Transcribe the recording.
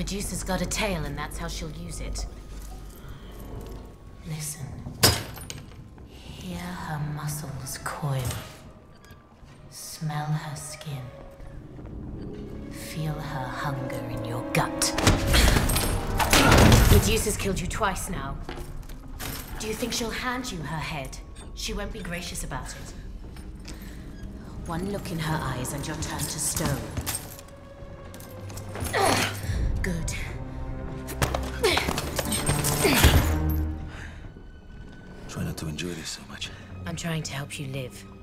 Medusa's got a tail, and that's how she'll use it. Listen. Hear her muscles coil. Smell her skin. Feel her hunger in your gut. Medusa's killed you twice now. Do you think she'll hand you her head? She won't be gracious about it. One look in her eyes and you're turned to stone. Good. Try not to enjoy this so much. I'm trying to help you live.